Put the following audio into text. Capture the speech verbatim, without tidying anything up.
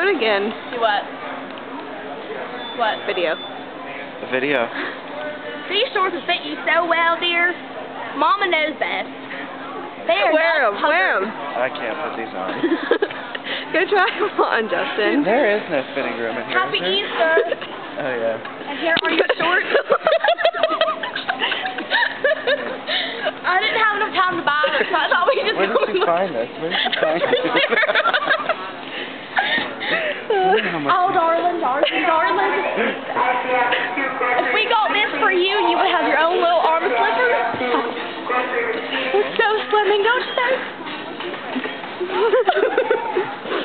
Do it again. Do what? What? Video. The video. These shorts will fit you so well, dear. Mama knows best. They are Wear them, not wear them. I can't put these on. Go try them on, Justin. There is no fitting room in here. Happy is there? Easter. Oh, yeah. And here are your shorts. I didn't have enough time to buy them, so I thought we could just Where go did you find this? Where did you find this? Oh, darling, darling, darling. If we got this for you, you would have your own little arm slippers. It's so slimming, don't you think?